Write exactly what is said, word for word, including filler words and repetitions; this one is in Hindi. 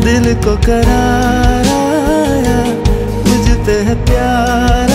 दिल को करार आया, मुझ पे है प्यार